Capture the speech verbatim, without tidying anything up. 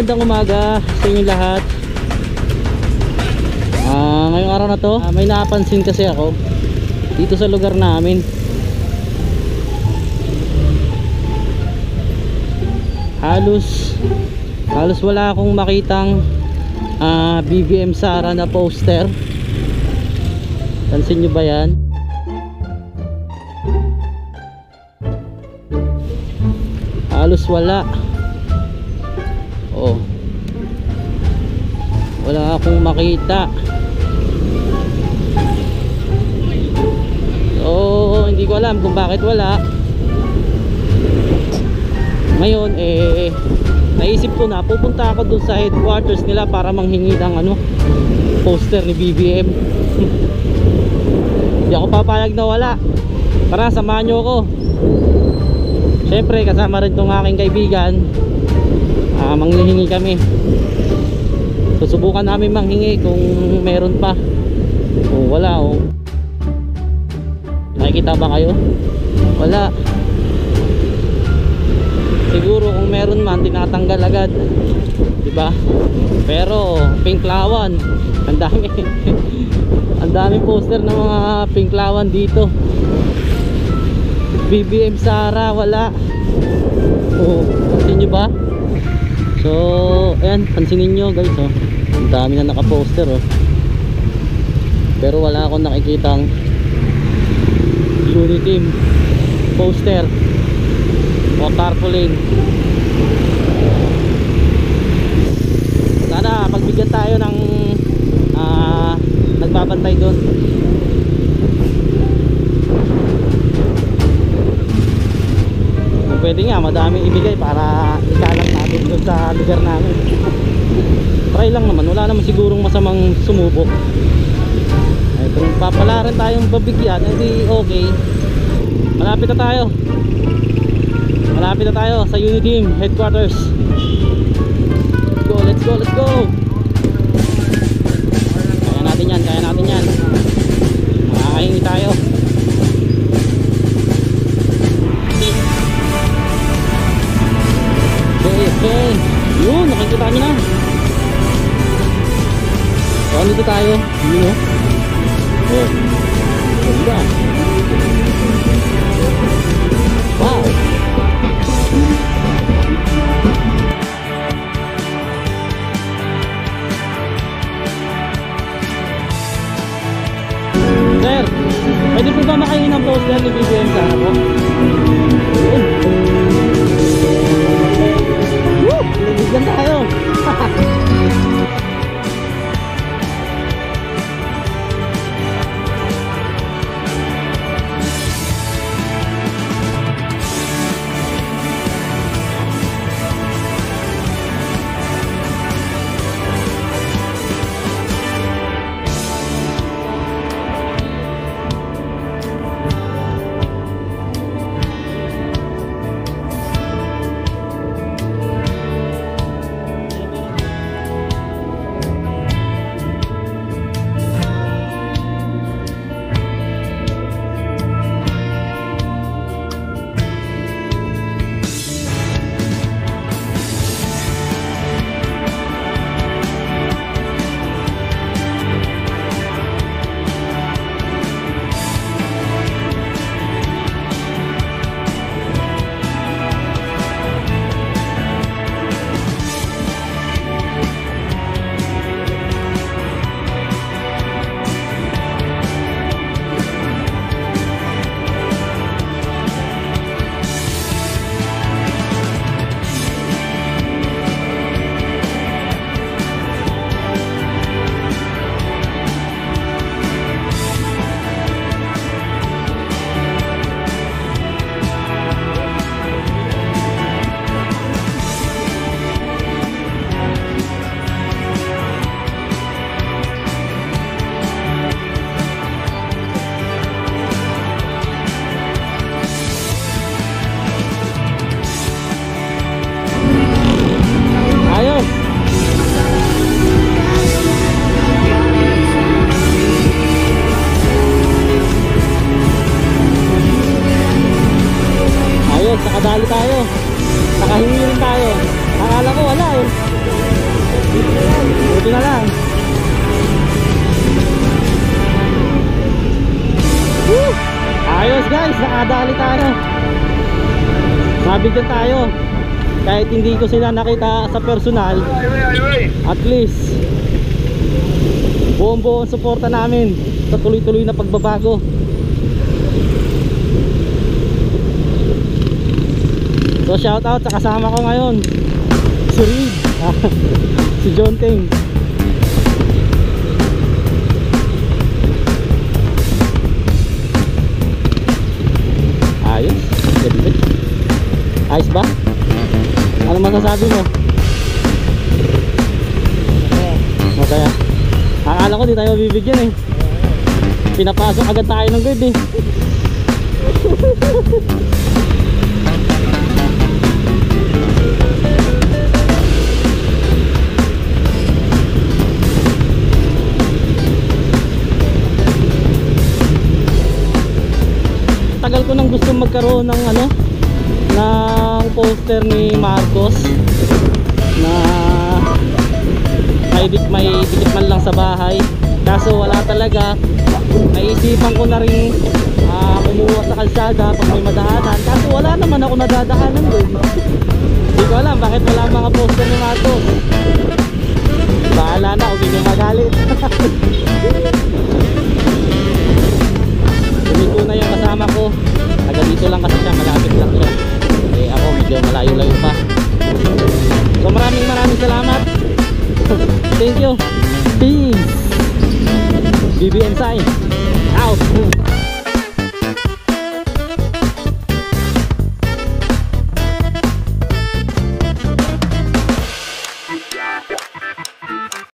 magandang umaga sa inyo lahat. uh, Ngayong araw na to, uh, may napansin kasi ako dito sa lugar namin. Halos Halos wala akong makitang uh, B B M Sara na poster. Pansin nyo ba yan? Halos wala. Oh, wala akong makita. So hindi ko alam kung bakit wala. Ngayon eh naisip ko na pupunta ako dun sa headquarters nila para manghingi ng ano, poster ni B B M. Hindi ako papayag na wala. Tara, samahan nyo ako. Siyempre kasama rin tong aking kaibigan. uh, Manghihingi kami. Susubukan namin manghingi kung meron pa. O wala o. Nakikita ba kayo? Wala. Siguro kung meron man tinatanggal agad, diba? Pero Pinklawan, ang dami. Ang dami poster ng mga Pinklawan dito. B B M Sara wala. Oh, pansin nyo ba? So ayan, pansinin nyo guys, oh. Ang dami na nakaposter, oh. Pero wala akong nakikitang Uniteam poster o tarpaulin. Sana pagbigyan tayo ng uh, nagbabantay doon. Pwede nga, madaming ibigay para ikalang natin doon sa lugar namin. Try lang naman, wala naman sigurong masamang sumubok. Ay, kung papalaran tayong babigyan, hindi okay. Malapit na tayo. Malapit na tayo sa Uniteam headquarters. Let's go, let's go, let's go. Kaya natin yan, kaya natin yan. Makakahingi tayo. Okay, okay. Yun, nakikita nyo na. So, dito tayo. Yun, oh. Oh, ganda. Wow. Sir, pwede po ba makain ng poster ni B B M Sara po? Woo! Nabigyan tayo. Nakadali tayo. Nakahingi rin tayo. Akala ko wala eh. Ayos guys, nakadali tayo. Mabigyan tayo. Kahit hindi ko sila nakita sa personal, at least buong buong suporta namin sa tuloy-tuloy na pagbabago. So shout out sa kasama ko ngayon, si Reed, si John Ting. Ayos, ganda. Ayos ba? Ano masasabi mo? Masaya. Akala ko di tayo bibigyan eh. Pinapasok agad tayo ng guard eh. Tagal ko nang gusto magkaroon ng ano, ng poster ni Marcos na may dikit, may dikit man lang sa bahay, kaso wala talaga. Naisipan ko na rin uh, kumuha sa kalsada pag may madaanan, kaso wala naman ako nadadaanan doon. Hindi ko alam bakit wala mga poster ni Marcos. Bahala na kung hindi magalit. Dito na yung kasama ko, taga dito lang kasi siya, malapit lang siya. Eh ako medyo malayo-layo pa. So maraming maraming salamat. Thank you. Peace. B B M sign out.